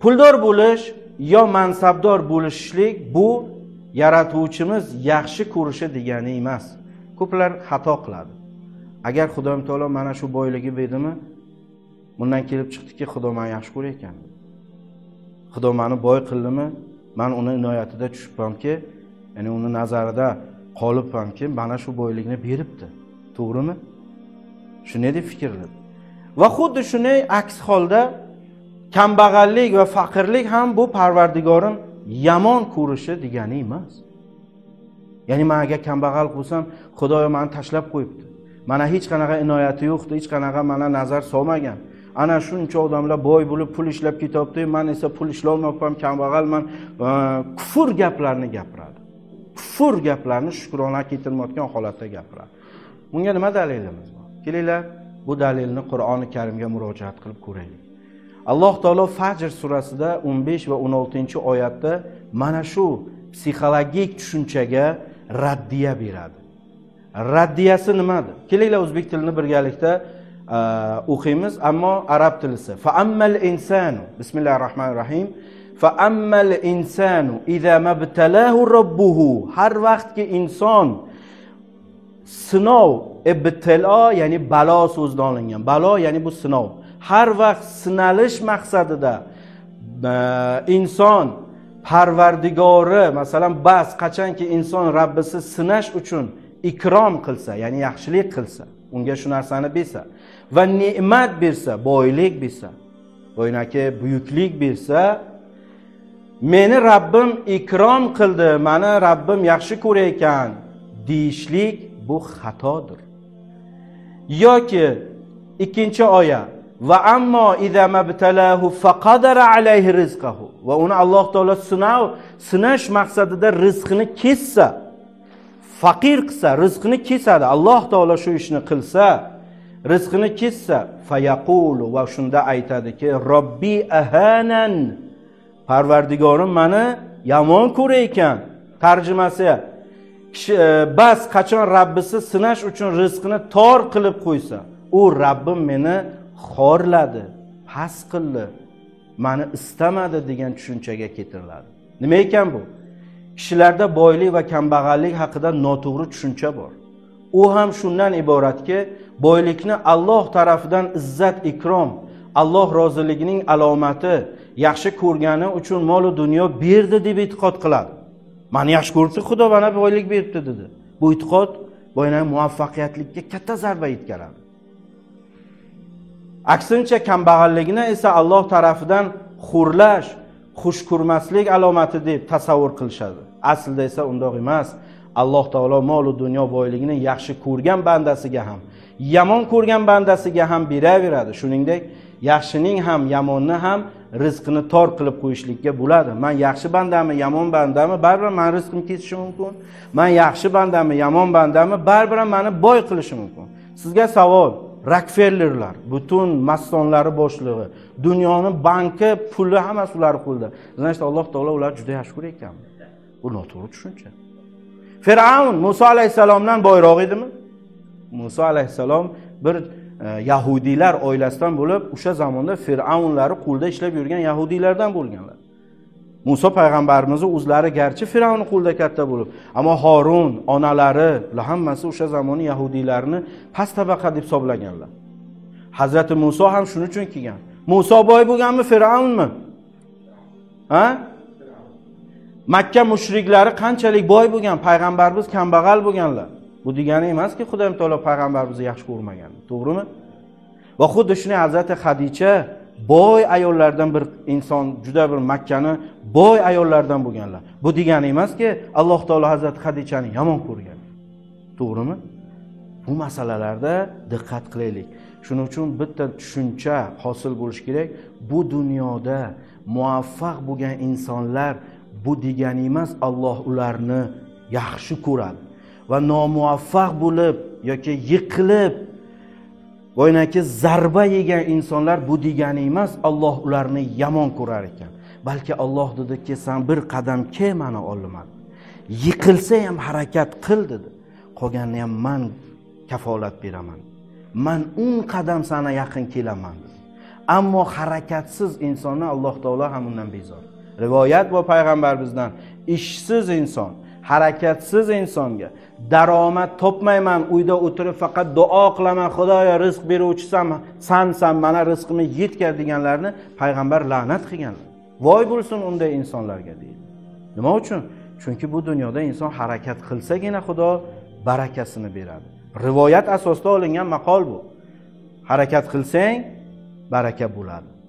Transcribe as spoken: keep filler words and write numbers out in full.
puldor bo'lish yo mansabdor bo'lishlik bu yaratuvchimiz yaxshi ko'rishi degani emas. Ko'plar xato qiladi. Agar Xudoyim taolo mana shu boyligi berdimi, bundan kelib chiqdiki, Xudo meni yaxshi ko'rar ekan. Xudo meni boy qildimi, men uni inoyatida tushibamki, ya'ni uni nazarida qolibamki, mana shu boylikni beribdi. To'g'rimi? Shunday deb fikrladi. Va xuddi shunday aks holda kambag'allik va faqirlik ham bu Parvardigorim yomon ko'rishi degani emas. Ya'ni men agar kambag'al bo'lsam, Xudoyo meni tashlab qo'yibdi. Mana hech qanaqa inoyati yo'qdi, hech qanaqa mana nazar solmagan. Ana shuncha odamlar boy bo'lib pul ishlab ketyapti, men esa pul ishlolmayapman, kambag'alman. Kufr gaplarni gapiradi. Kufr gaplarni shukrona keltirmayotgan holatda gapiradi. Bunga nima dalilimiz bor? Kelinglar, bu dalilni Qur'oni Karimga murojaat qilib ko'raylik. Alloh taolo Fajr surasida o'n besh va o'n oltinchi oyatda mana shu psixologik tushunchaga raddiya beradi. Raddiyasi nimadir? Kelinglar o'zbek tilini birgalikda o'qiymiz, ammo arab tilisi. Fa ammal insanu, bismillahirrohmanirrohim. Fa ammal insanu idza mabtalahu robbuhu, har vaqtki inson sinov, ibtilo ya'ni balo so'zdan olingan. Balo ya'ni bu sinov. Har vaqt sinalish maqsadida inson Parvardigori, masalan, bas qachonki inson Rabbisi sinash uchun ikrom qilsa, ya'ni yaxshilik qilsa, unga shu narsani bersa va ne'mat bersa, boylik bersa, o'ynaki buyuklik bersa, meni Rabbim ikrom qildi, meni Rabbim yaxshi ko'rar ekan deyishlik bu xatodir. Yoki ikkinchi oyat va ammo idza mabtalahu faqadara alayhi rizqahu, va uni Alloh taolo sinov, sinash maqsadida rizqini kessa, faqir qilsa, rizqini kesadi. Alloh taolo shu ishni qilsa, rizqini kessa, fayaqulu, va shunda aytadiki, Robbi ahanan, Parvardigorim meni yomon ko'rar ekan. Tarjimasi, kishi bas qachon Rabbisi sinash uchun rizqini tor qilib qo'ysa, u Rabbim meni xorladi, pas qildi, meni istamadi degan tushunchaga keltiriladi. Nima ekan bu? Kishilarda boylik va kambag'allik haqida noto'g'ri tushuncha bor. U ham shundan iboratki, boylikni Alloh tarafidan izzat, ikrom, Alloh roziligining alomati, yaxshi ko'rgani uchun mol va dunyo berdi deb e'tiqod qiladi. Meni yaxshi ko'rdi, Xudo mana boylik beribdi dedi. Bu e'tiqod boyning muvaffaqiyatlikka katta zarba yetkazadi. Aksincha kambag'allikni esa Alloh tarafidan xo'rlash, xush ko'rmaslik alomati deb tasavvur qilishadi. Aslida esa undoq emas. Alloh taolo mol va dunyo boyligini yaxshi ko'rgan bandasiga ham, yomon ko'rgan bandasiga ham beraveradi. Shuningdek, yaxshining ham, yomonni ham rizqini tor qilib qo'yishlikka bo'ladi. Men yaxshi bandami, yomon bandami, baribir men rizqim kesishi mumkin. Men yaxshi bandami, yomon bandami, baribir meni boy qilishi mumkin. Sizga savol: Rockefellerlar, butun masonlari boshlig'i, dunyoning banki, puli hammasi ular qo'lida. Значит, Alloh taolo ular juda yaxshi ko'rar ekan. Bu noto'g'ri tushuncha. Fir'avn Musa alayhisalomdan boyroq edimi? Musa alayhisalom bir Yahudiylar oilasidan bo'lib, o'sha zamonda Fir'avnlari qo'lda ishlab yurgan Yahudiylardan bo'lganlar. Musa payg'ambarimizni o'zlari garchi Fir'avn qo'lda katta bo'lib, ammo Harun, onalari, ular hammasi o'sha zamonning Yahudiylarini past tabaqa deb hisoblaganlar. Hazrati Musa ham shuning uchun kelgan. Musa boy bo'lganmi, Fir'avnmi? Ha? Makka mushriklari qanchalik boy bo'lgan, payg'ambarimiz kambag'al bo'lganlar. Bu degani emaski Xudoyim taolo payg'ambarimizni yaxshi ko'rmagan, to'g'rimi? Va xuddi shunday Hazrati Xadicha boy ayollardan bir inson, juda bir Makkani boy ayollardan bo'lganlar. Bu degani emaski Alloh taolo Hazrati Xadichani yomon ko'rgan. To'g'rimi? Bu masalalarda diqqat qilaylik. Shuning uchun bitta tushuncha hosil bo'lish kerak. Bu dunyoda muvaffaq bo'lgan insonlar bu degani emas Alloh ularni yaxshi ko'radi. Va nomuvaffaq bo'lib yoki yiqilib bo'ynaki zarba yegan insonlar bu degani emas Alloh ularni yomon ko'rar ekan. Balki Alloh dediki, sen bir qadam ke meni olmadi. Yiqilsa ham harakat qil dedi. Qolganini ham men kafolat beraman. Men o'n qadam sana yaqin kelaman. ammo harakatsiz insonni Alloh taolo ham undan bezor. Rivoyat bor payg'ambar bizdan, ishsiz inson, harakatsiz insonga daromad topmayman, uyda o'tirib faqat duo qilaman, Xudoyo rizq beruvchisan, sansan, mana rizqimni yetkaz deganlarni payg'ambar la'nat qilganlar. Voy bo'lsin unday insonlarga deydi. Nima uchun? Chunki bu dunyoda inson harakat qilsagina Xudo barakasini beradi. Rivoyat asosida olingan maqol bu. Harakat qilsang baraka bo'ladi.